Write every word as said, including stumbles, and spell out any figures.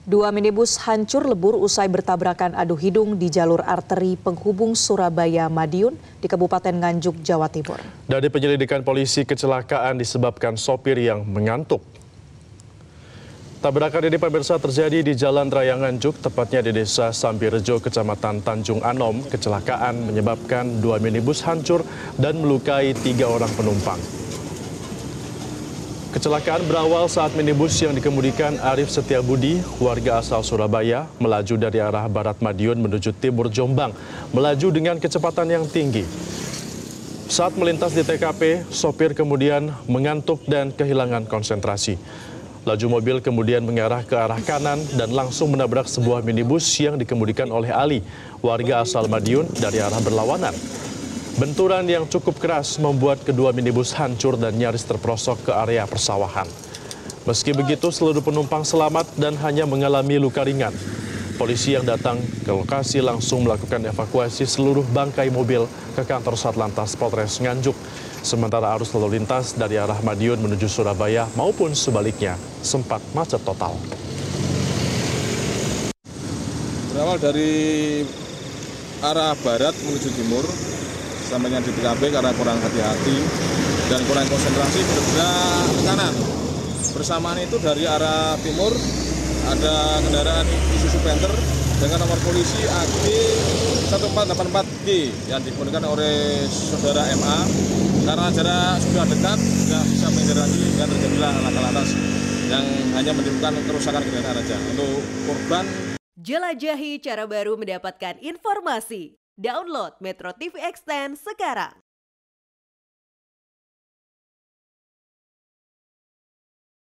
Dua minibus hancur lebur usai bertabrakan adu hidung di jalur arteri penghubung Surabaya-Madiun di Kabupaten Nganjuk, Jawa Timur. Dari penyelidikan polisi, kecelakaan disebabkan sopir yang mengantuk. Tabrakan ini pemirsa terjadi di Jalan Raya Nganjuk, tepatnya di Desa Sambirejo, Kecamatan Tanjung Anom. Kecelakaan menyebabkan dua minibus hancur dan melukai tiga orang penumpang. Kecelakaan berawal saat minibus yang dikemudikan Arif Setiabudi, warga asal Surabaya, melaju dari arah barat Madiun menuju timur Jombang, melaju dengan kecepatan yang tinggi. Saat melintas di T K P, sopir kemudian mengantuk dan kehilangan konsentrasi. Laju mobil kemudian mengarah ke arah kanan dan langsung menabrak sebuah minibus yang dikemudikan oleh Ali, warga asal Madiun, dari arah berlawanan. Benturan yang cukup keras membuat kedua minibus hancur dan nyaris terperosok ke area persawahan. Meski begitu, seluruh penumpang selamat dan hanya mengalami luka ringan. Polisi yang datang ke lokasi langsung melakukan evakuasi seluruh bangkai mobil ke kantor Satlantas Polres Nganjuk. Sementara arus lalu lintas dari arah Madiun menuju Surabaya maupun sebaliknya sempat macet total. Berawal dari arah barat menuju timur, sampainya di T K P karena kurang hati-hati dan kurang konsentrasi bergerak ke kanan. Bersamaan itu dari arah timur ada kendaraan Isuzu Panther dengan nomor polisi A G satu empat delapan empat G yang dikemudikan oleh saudara M A. Karena jarak sudah dekat, tidak bisa menghindari dan terjadilah laka lantas yang hanya menimbulkan kerusakan kendaraan saja. Untuk korban, jelajahi cara baru mendapatkan informasi. Download Metro T V Extend sekarang.